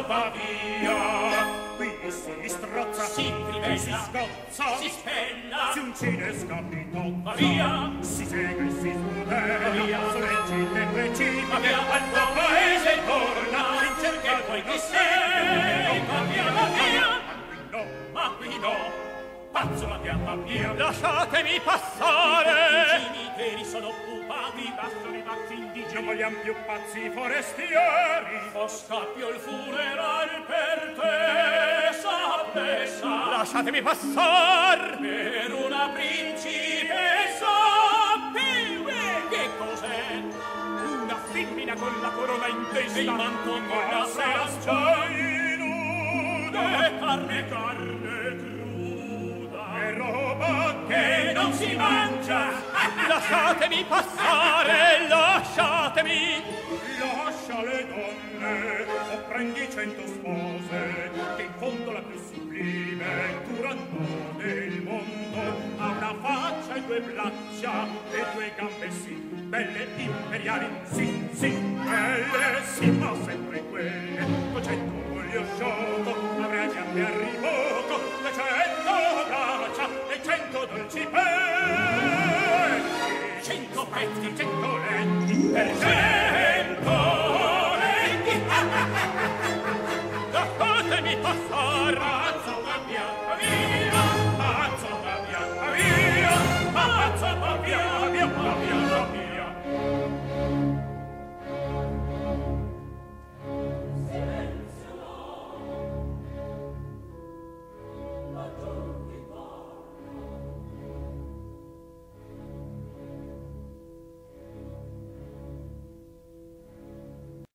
va via. Qui si strozza, si trivella, si scozza, si spella, si uncide e scapitozza, va via, si segue e si sudella, va via, soleggita e precipita, va via, al tuo paese torna, in cerca e poi chi sei, va via, va via, ma qui no. Pazzo la pianta mia, lasciatemi passare. I cugini veri sono pupati, bastano i pazzi indigeni, non vogliamo più pazzi forestieri. O scappio il funeral per te, sappessa. Lasciatemi passar per una principessa. Che cos'è? Una femmina con la corona in testa e il manto con la sesta nuda, e carne roba che non si mangia. Lasciatemi passare, lasciatemi. Lascia le donne o prendi 100 spose, che in fondo la più sublime Turandot del mondo ha una faccia e due braccia e due gambe sì belle, imperiali, sì, sì, belle, sì, ma sempre quelle. 200 voglio sciocco, avrà gambe a ribocco, 200 braccia e 100 dolci pezzi, 100 pezzi, 100 letti, per